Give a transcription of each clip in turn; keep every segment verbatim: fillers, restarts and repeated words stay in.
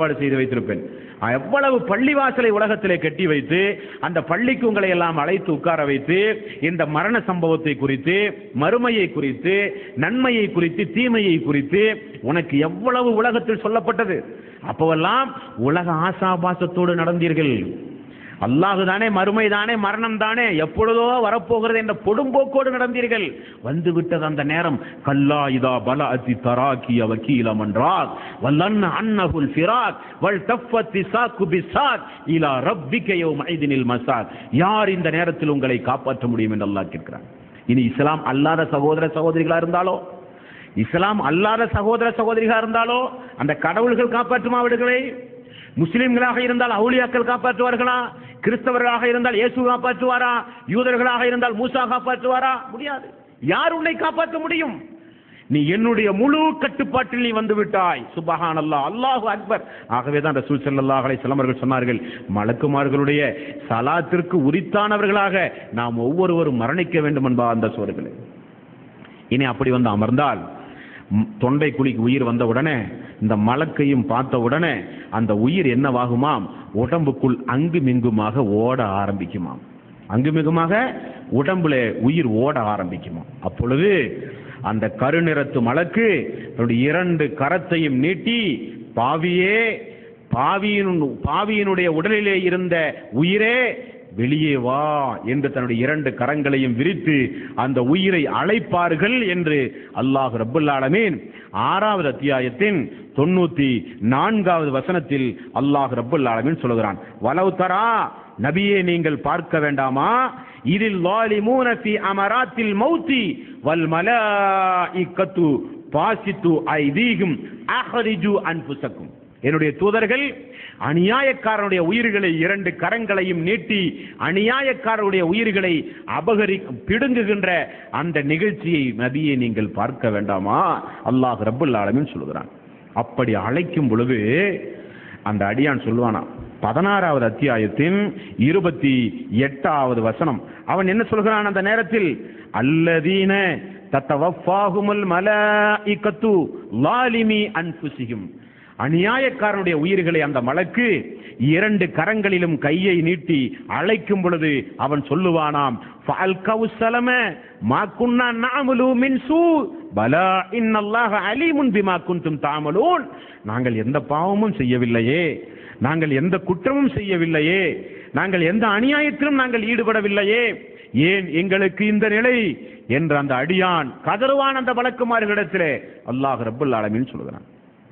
ஏற்பாடு செய்து வைத்திருப்பேன். எவ்வளவு பள்ளிவாசலை உலகத்திலே கட்டி வைத்து அந்த பள்ளிக்கு உங்களை எல்லாம் அழைத்து உட்கார வைத்து இந்த மரண சம்பவத்தை குறித்து, மறுமையை குறித்து, நன்மையை குறித்து, தீமையை குறித்து உனக்கு எவ்வளவு உலகத்தில் சொல்லப்பட்டது. அப்போவெல்லாம் உலக ஆசாபாசத்தோடு நடந்தீர்கள். அல்லாஹு தானே, மறுமை தானே, மரணம் தானே, எப்பொழுதோ வரப்போகிறது என்ற பொடும்போக்கோடு நடந்தீர்கள். வந்து விட்டது அந்த நேரம். கல்லா இதா பல அதி தராக்கி வக்கீலம் என்றால் வல்லன் அன்னஹுல் ஃபிராக் வல் தஃபத்தி சாக்கு பிசாக் இலா ரப்பிக யௌமைதினில் மசாக். யார் இந்த நேரத்தில் உங்களை காப்பாற்ற முடியும் என்று அல்லாஹ் கேட்கிறார். இனி இஸ்லாம் அல்லாத சகோதர சகோதரிகளா இருந்தாலோ, இஸ்லாம் அல்லாத சகோதர சகோதரிகளா இருந்தாலோ அந்த கடவுள்கள் காப்பாற்றுமா அவர்களை? முஸ்லிம்களாக இருந்தால் அவுலியாக்கள் காப்பாற்றுவார்களா? கிறிஸ்தவர்களாக இருந்தால் இயேசு காப்பாற்றுவாரா? யூதர்களாக இருந்தால் மூசா காப்பாற்றுவாரா? முடியாது. யார் உன்னை காப்பாற்ற முடியும்? நீ என்னுடைய முழு கட்டுப்பாட்டில் நீ வந்து விட்டாய். சுப்ஹானல்லாஹ், அல்லாஹு அக்பர். ஆகவேதான் ரசூல் ஸல்லல்லாஹு அலைஹி வஸல்லம் அவர்கள் சொன்னார்கள், மலக்குமார்களுடைய சலாத்திற்கு உரித்தானவர்களாக நாம் ஒவ்வொருவரும் மரணிக்க வேண்டும் என்பா அந்த சோர்களே. இனி அப்படி வந்து அமர்ந்தால் தொண்டை குழிக்கு உயிர் வந்த உடனே, இந்த மலக்கையும் பார்த்த உடனே அந்த உயிர் என்னவாகுமாம்? உடம்புக்குள் அங்குமிங்குமாக ஓட ஆரம்பிக்குமாம். அங்குமிங்குமாக உடம்புல உயிர் ஓட ஆரம்பிக்குமாம். அப்பொழுது அந்த கருநிறத்து மலக்கு தன்னுடைய இரண்டு கரத்தையும் நீட்டி, பாவியே, பாவியின் பாவியினுடைய உடலிலே இருந்த உயிரே வெளியே வா என்று தன்னுடைய இரண்டு கரங்களையும் விரித்து அந்த உயிரை அழைப்பார்கள் என்று அல்லாஹ் ரப்பல் ஆலமீன் ஆறாவது அத்தியாயத்தின் தொண்ணூத்தி நான்காவது வசனத்தில் அல்லாஹ் ரப்பல் ஆலமீன் சொல்கிறான். வலவ் தரா, நபியே நீங்கள் பார்க்க வேண்டாமா, இதில் ஸாலிமூன ஃபீ அமராத்தில் மௌத்தி வல் மலாயிகத்து பாசித்து ஐதீஹும் அஹ்ரிஜு அன்ஃபுஸக்கும். என்னுடைய தூதர்கள் அநியாயக்காரனுடைய உயிர்களை இரண்டு கரங்களையும் நீட்டி அநியாயக்காரனுடைய உயிர்களை அபகரி பிடுங்குகின்ற அந்த நிகழ்ச்சியை நபியை நீங்கள் பார்க்க வேண்டாமா? அல்லாஹ் ரப்பல் ஆலமீன் சொல்கிறான். அப்படி அழைக்கும் பொழுது அந்த அடியான் சொல்லுவானா, பதினாறாவது அத்தியாயத்தின் இருபத்தி எட்டாவது வசனம். அவன் என்ன சொல்கிறான் அந்த நேரத்தில்? அல்லதீன தத்தவஃபாஹுமுல் மலாயிகத்து லாலிமி அன்ஃபுஸிஹிம். அநியாயக்காரனுடைய உயிர்களை அந்த மலக்கு இரண்டு கரங்களிலும் கையை நீட்டி அழைக்கும் பொழுது அவன் சொல்லுவானாம், ஃபஅல்கவு ஸலம மா குன்னா நஅமலு மின் சூ பலா இன்னல்லாஹ அலீமுன் பிமா குன்தும் தஅமலூன். நாங்கள் எந்த பாவமும் செய்யவில்லையே, நாங்கள் எந்த குற்றமும் செய்யவில்லையே, நாங்கள் எந்த அநியாயத்திலும் நாங்கள் ஈடுபடவில்லையே, ஏன் எங்களுக்கு இந்த நிலை என்று அந்த அடியான் கதறுவான் அந்த வழக்குமார்களிடத்திலே. அல்லாஹ் ரப்பல் ஆலமீன் சொல்கிறான்.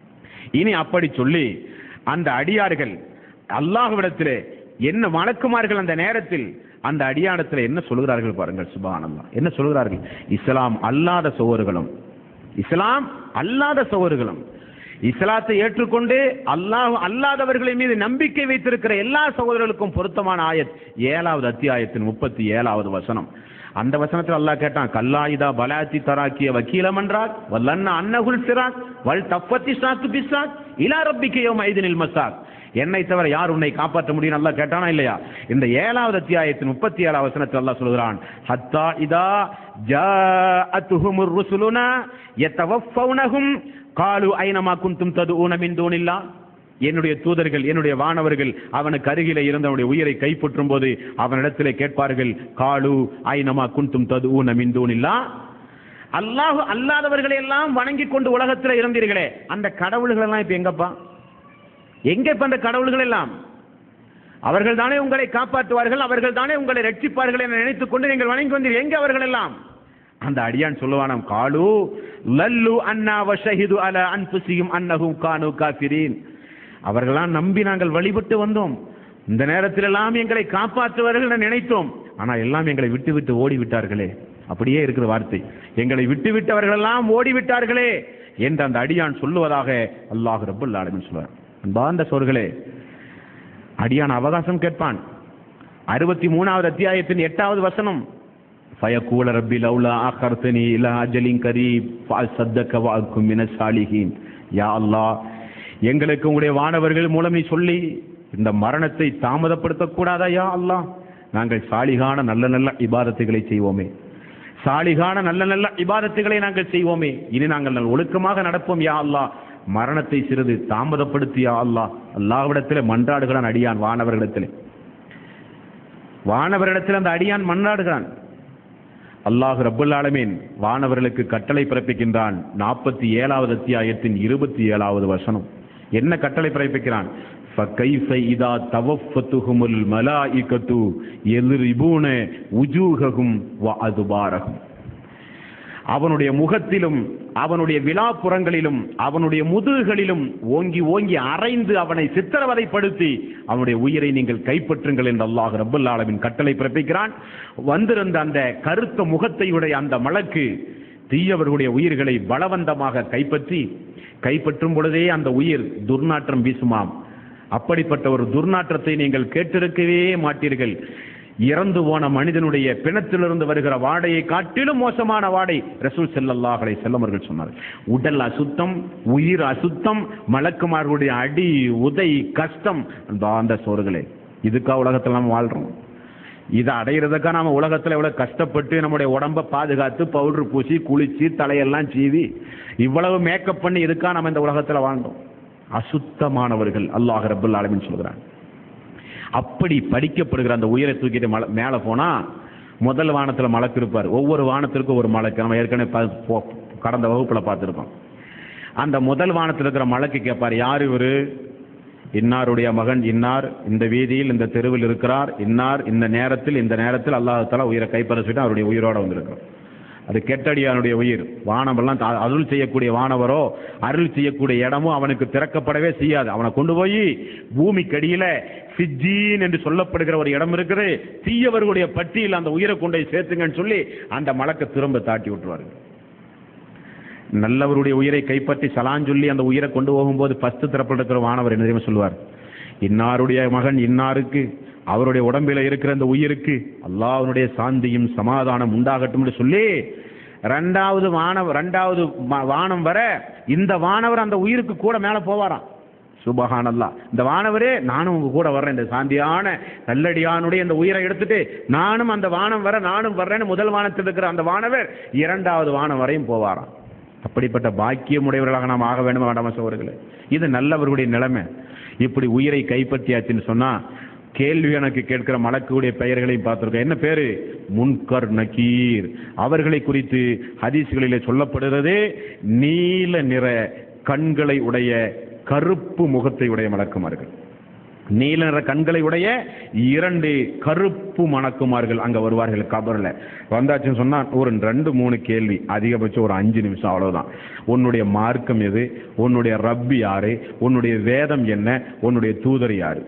இனி அப்படி சொல்லி அந்த அடியார்கள் அல்லாஹ்விடத்திலே என்ன வழக்குமார்கள் அந்த நேரத்தில் அந்த அடியானத்தில் என்ன சொல்கிறார்கள் பாருங்கள். சுப்ஹானல்லாஹ், என்ன சொல்கிறார்கள்? இஸ்லாம் அல்லாத சகோதரர்களும், இஸ்லாம் அல்லாத சகோதரர்களும், இஸ்லாத்தை ஏற்றுக்கொண்டு அல்லாஹ் அல்லாதவர்களின் மீது நம்பிக்கை வைத்திருக்கிற எல்லா சகோதரர்களுக்கும் பொருத்தமான ஆயத் ஏழாவது அத்தியாயத்தின் முப்பத்தி ஏழாவது வசனம். அந்த வசனத்தில் அல்லாஹ் கேட்டான், கல்லாயிதா பலாத்தி தராக்கிய வக்கீலம் என்றால் வல்லன்ன அன்னகுல் சிராக் வல் தஃபத்தி சாக்கு பிசாக் இலா ரப்பிக யௌமைதினில் மசாக். என்னை தவிர யார் உன்னை காப்பாற்ற முடியும் அல்லாஹ் கேட்டானா இல்லையா? இந்த ஏழாவது அத்தியாயத்தின் முப்பத்தி ஏழாவது வசனத்தில் அல்லாஹ் சொல்கிறான், ஹத்தா இதா ஜாஅத்துஹுமுர் ருசுலுனா யதவஃபௌனஹும் காலு ஐனமா குன்தும் ததுஊன மின் தூனில்லாஹ். என்னுடைய தூதர்கள், என்னுடைய வானவர்கள் அவனுக்கு அருகிலே இருந்தவனுடைய உயிரை கைப்பற்றும் போது அவனிடத்திலே கேட்பார்கள், காலு ஐனமா குன்தும் ததுஊன மின் தூனில்லாஹ். அல்லாஹ் அல்லாதவர்களை எல்லாம் வணங்கி கொண்டு உலகத்தில் இருந்தீர்களே, அந்த கடவுள்கள் எல்லாம் இப்ப எங்கப்பா? எங்க இப்ப அந்த கடவுள்கள் எல்லாம்? அவர்கள் தானே உங்களை காப்பாற்றுவார்கள், அவர்கள் தானே உங்களை ரட்சிப்பார்கள் என நினைத்துக் கொண்டு நீங்கள் வணங்கி வந்தீர்கள், எங்க அவர்கள் எல்லாம்? அந்த அடியான் சொல்லுவானாம், காலு லல்லு அன்னா வஷஹிது அலா அன்ஃபுஸிஹிம் அன்னஹும் கானூ காஃபிரீன். அவர்களாம் நம்பி நாங்கள் வழிபட்டு வந்தோம், இந்த நேரத்தில் எல்லாம் எங்களை காப்பாற்றுவார்கள் என நினைத்தோம், ஆனால் எல்லாம் எங்களை விட்டு விட்டு ஓடிவிட்டார்களே. அப்படியே இருக்கிற வார்த்தை, எங்களை விட்டு விட்டவர்கள் எல்லாம் ஓடிவிட்டார்களே என்று அந்த அடியான் சொல்லுவதாக அல்லாஹ் ரப்பல் ஆலமீன் சொல்வார். அன்பார்ந்த சோர்களே, அடியான் அவகாசம் கேட்பான். அறுபத்தி மூணாவது அத்தியாயத்தின் எட்டாவது வசனம், ஃபயகூல ரப்பி லௌலா அഖர்தனி இலா அஜலின் கரீப் ஃபஅஸத்தக வஅகும் மினஸ் சாலிஹீன். யா அல்லாஹ், எங்களுக்கு உங்களுடைய வானவர்கள் மூலம் நீ சொல்லி இந்த மரணத்தை தாமதப்படுத்தக்கூடாதா யா அல்லாஹ்? நாங்கள் சாலிகான நல்ல நல்ல இபாதத்துகளை செய்வோமே, சாலிகான நல்ல நல்ல இபாதத்துகளை நாங்கள் செய்வோமே, இனி நாங்கள் ஒழுக்கமாக நடப்போம் யா அல்லாஹ். மரணத்தை சிறிது தாமதப்படுத்தியா அல்லாஹ். அல்லாஹ்விடத்தில் மன்றாடுகிறான் அடியான் வானவர்களிடத்தில். வானவரிடத்தில் அந்த அடியான் மன்றாடுகிறான். அல்லாஹ் ரப்பல் ஆலமீன் வானவர்களுக்கு கட்டளை பிறப்பிக்கின்றான். நாற்பத்தி ஏழாவது அத்தியாயத்தின் இருபத்தி ஏழாவது வசனம் என்ன கட்டளை பிறப்பிக்கிறான்? فَكَيْفَ إِذَا تَوَفَّتْهُمُ الْمَلَائِكَةُ يَضْرِبُونَ وُجُوهَهُمْ وَأَدْبَارَهُم. அவனுடைய முகத்திலும் அவனுடைய விலாப்புறங்களிலும் அவனுடைய முதுகுகளிலும் ஓங்கி ஓங்கி அரைந்து அவனை சித்திரவதைப்படுத்தி அவனுடைய உயிரை நீங்கள் கைப்பற்றுங்கள் என்று அல்லாஹ் ரப்பல் ஆலமீன் கட்டளை பிறப்பிக்கிறான். வந்திருந்த அந்த கருத்த முகத்தையுடைய அந்த மலக்கு தீயவர்களுடைய உயிர்களை பலவந்தமாக கைப்பற்றி கைப்பற்றும் பொழுதே அந்த உயிர் துர்நாற்றம் வீசுமாம். அப்படிப்பட்ட ஒரு துர்நாற்றத்தை நீங்கள் கேட்டிருக்கவே மாட்டீர்கள். இறந்து போன மனிதனுடைய பிணத்திலிருந்து வருகிற வாடையை காட்டிலும் மோசமான வாடை ரசூல் ஸல்லல்லாஹு அலைஹி வஸல்லம் அவர்கள் சொன்னார்கள். உடல் அசுத்தம், உயிர் அசுத்தம், மலக்குமார்களுடைய அடி உதை கஷ்டம். அந்த சோறுகளே, இதுக்கா உலகத்தில் நாம் வாழ்றோம்? இதை அடையிறதுக்கா நாம உலகத்தில் எவ்வளவு கஷ்டப்பட்டு நம்முடைய உடம்பை பாதுகாத்து பவுடர் பூசி குளிச்சு தலையெல்லாம் சீவி இவ்வளவு மேக்கப் பண்ணி இதுக்கா நம்ம இந்த உலகத்தில் வாழ்ந்தோம்? அசுத்தமானவர்கள் அல்லாஹ் ரப்பல் ஆலமீன் சொல்கிறான். அப்படி படிக்கப்படுகிற அந்த உயிரை தூக்கிட்டு மலை மேலே போனால் முதல் வானத்தில் மலக்கு இருப்பார். ஒவ்வொரு வானத்திற்கும் ஒரு மலக்கு. நம்ம ஏற்கனவே கடந்த வகுப்பில் பார்த்துருக்கோம். அந்த முதல் வானத்தில் இருக்கிற மலக்கு கேட்பார், யார் இவர்? இன்னாருடைய மகன் இன்னார் இந்த வீதியில் இந்த தெருவில் இருக்கிறார், இன்னார் இந்த நேரத்தில் இந்த நேரத்தில் அல்லாஹ் தஆலா உயிரை கைப்பற்ற சொல்லிட்டு அவருடைய உயிரோடு வந்திருக்கிறார். அது கெட்டடியானுடைய உயிர். வானமெல்லாம் அருள் செய்யக்கூடிய வானவரோ அருள் செய்யக்கூடிய இடமோ அவனுக்கு திறக்கப்படவே செய்யாது. அவனை கொண்டு போய் பூமிக்கடியில சிஜ்ஜீன் என்று சொல்லப்படுகிற ஒரு இடம் இருக்குது. தீயவர்களுடைய பட்டியல் அந்த உயிரை கொண்டு சேர்த்துங்கன்னு சொல்லி அந்த மலக்க திரும்ப தாட்டி விட்டுருவார்கள். நல்லவருடைய உயிரை கைப்பற்றி சலான் சொல்லி அந்த உயிரை கொண்டு போகும்போது பஸ்து திறப்படுகிற வானவர் என்ன தெரியுமா சொல்லுவார்? இன்னாருடைய மகன் இன்னாருக்கு அவருடைய உடம்பில இருக்கிற அந்த உயிருக்கு அல்லாஹ்வுடைய சாந்தியும் சமாதானம் உண்டாகட்டும் என்று சொல்லி ரெண்டாவது வானவர் ரெண்டாவது வானம் வர இந்த வானவர் அந்த உயிருக்கு கூட மேலே போவாராம். சுபஹானல்லாஹ். இந்த வானவரே நானும் உங்க கூட வர்றேன், இந்த சாந்தியான நல்லடியானுடைய இந்த உயிரை எடுத்துட்டு நானும் அந்த வானம் வர நானும் வர்றேன்னு முதல் வானத்தில் இருக்கிற அந்த வானவர் இரண்டாவது வானம் வரையும் போவாராம். அப்படிப்பட்ட பாக்கியமுடையவர்களாக நாம் ஆக வேண்டும் வேண்டாமா சகோதரர்களே? இது நல்லவர்களுடைய நிலைமை. இப்படி உயிரை கைப்பற்றியாச்சுன்னு சொன்னா கேள்வி எனக்கு கேட்கிற மலக்குடைய பெயர்களையும் பார்த்திருக்கோம். என்ன பேரு? முன்கர் நக்கீர். அவர்களை குறித்து ஹதீஸ்களிலே சொல்லப்படுகிறது நீல நிற கண்களை உடைய கருப்பு முகத்தை உடைய மலக்குமார்கள். நீல நிற கண்களை உடைய இரண்டு கருப்பு மணக்குமார்கள் அங்க வருவார்கள். கபர்ல வந்தாச்சுன்னு சொன்னா ஒரு ரெண்டு மூணு கேள்வி, அதிகபட்சம் ஒரு அஞ்சு நிமிஷம், அவ்வளவுதான். உன்னுடைய மார்க்கம் எது? உன்னுடைய ரப்பி யாரு? உன்னுடைய வேதம் என்ன? உன்னுடைய தூதர் யாரு?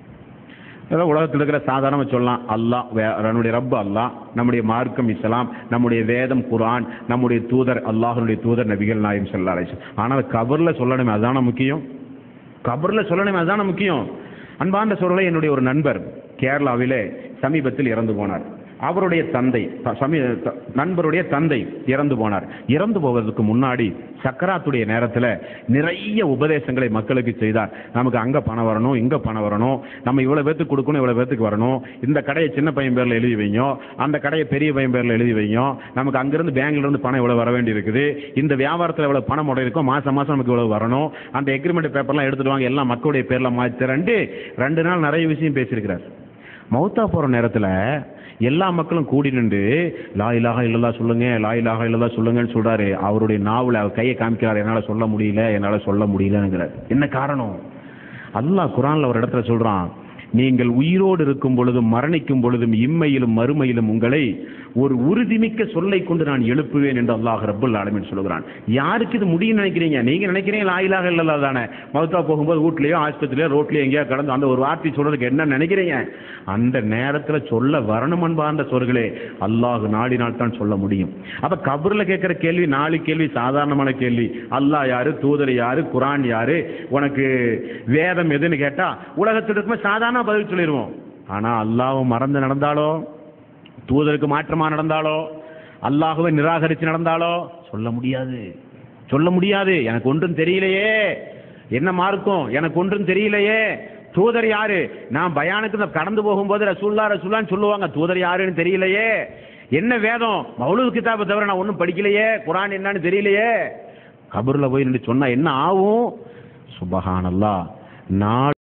உலகத்தில் இருக்கிற சாதாரண சொல்லலாம், அல்லாஹ், நம்முடைய ரப்பு அல்லாஹ், நம்முடைய மார்க்கம் இஸ்லாம், நம்முடைய வேதம் குர்ஆன், நம்முடைய தூதர் அல்லாஹ்வுடைய தூதர் நபிகள் நாயகம் ஸல்லல்லாஹு அலைஹி வஸல்லம். ஆனால் கபர்ல சொல்லணுமே, அதுதான முக்கியம். கபர்ல சொல்லணுமே, அதுதான முக்கியம். அன்பார்ந்த சோழர்களே, என்னுடைய ஒரு நண்பர் கேரளாவிலே சமீபத்தில் இறந்து போனார். அவருடைய தந்தை நண்பருடைய தந்தை இறந்து போனார். இறந்து போவதற்கு முன்னாடி சக்கராத்துடைய நேரத்தில் நிறைய உபதேசங்களை மக்களுக்கு செய்தார். நமக்கு அங்கே பணம் வரணும், இங்கே பணம் வரணும், நம்ம இவ்வளோ பேத்துக்கு கொடுக்கணும், இவ்வளோ பேத்துக்கு வரணும், இந்த கடையை சின்ன பையன் பேரில் எழுதி வைங்க, அந்த கடையை பெரிய பையன் பேரில் எழுதி வைங்க, நமக்கு அங்கேருந்து பேங்க்லேருந்து பணம் இவ்வளோ வர வேண்டி இருக்குது, இந்த வியாபாரத்தில் இவ்வளோ பணம் முறை இருக்கும், மாதம் மாதம் நமக்கு இவ்வளோ வரணும், அந்த எக்ரிமெண்ட் பேப்பர்லாம் எடுத்துட்டு வாங்க, எல்லாம் மக்களுடைய பேரில் மாற்றி ரெண்டு ரெண்டு நாள் நிறைய விஷயம் பேசியிருக்கிறார். மௌத்தா போகிற நேரத்தில் எல்லா மக்களும் கூடி நின்று லா இலாஹா இல்லல்லாஹ் சொல்லுங்க, லா இலாஹா இல்லல்லாஹ் சொல்லுங்கன்னு சொல்றாரு. அவருடைய நாவல அவர் கையை காமிக்கிறார், என்னால் சொல்ல முடியல, என்னால் சொல்ல முடியலங்கிறார். என்ன காரணம்? அல்லாஹ் குர்ஆன்ல ஒரு இடத்துல சொல்றான், நீங்கள் உயிரோடு இருக்கும் பொழுதும் மரணிக்கும் பொழுதும் இம்மையிலும் மறுமையிலும் உங்களை ஒரு உறுதிமிக்க சொல்லை கொண்டு நான் எழுப்புவேன் என்று அல்லாஹ் ரப்பல் ஆலமீன் சொல்கிறான். யாருக்கு இது முடியும் நினைக்கிறீங்க? நீங்க நினைக்கிறீங்க லா இலாஹா இல்லல்லாஹ் தானே, மௌத்தா போகும்போது வீட்லயோ ஆஸ்பத்திரியிலோ ரோட்லயோ எங்கேயோ கடந்து அந்த ஒரு வார்த்தை சொல்றதுக்கு என்ன நினைக்கிறீங்க? அந்த நேரத்தில் சொல்ல வரணும் அன்பார்ந்த சோர்களே, அல்லாஹ் நாடினால் தான் சொல்ல முடியும். அப்ப கபர்ல கேட்கிற கேள்வி நாலு கேள்வி சாதாரணமான கேள்வி. அல்லாஹ் யாரு, தூதர் யாரு, குர்ஆன் யாரு, உனக்கு வேதம் எதுன்னு கேட்டா உலகத்தில் இருக்கும்போது சாதாரண பதில் சொல்லிடுவோம். ஆனா அல்லாஹ்வை மறந்து நடந்தாலோ, தூதருக்கு மாற்றமா நடந்தாலோ, அல்லாஹ்வை நிராகரித்து நடந்தாலோ சொல்ல முடியாது, சொல்ல முடியாது. எனக்கு ஒன்றும் தெரியலையே, என்ன மார்க்கம் எனக்கு ஒன்றும் தெரியலையே, தூதர் யாரு, நான் பயானுக்கு கடந்து போகும்போது ரசூல்லா ரசூல்லான்னு சொல்லுவாங்க, தூதர் யாருன்னு தெரியலையே, என்ன வேதம் மௌலூத் கிதாபை தவிர நான் ஒன்றும் படிக்கலையே, குர்ஆன் என்னன்னு தெரியலையே, கபர்ல போய் நின்று சொன்னா என்ன ஆகும்? சுபஹானல்லாஹ். நாள்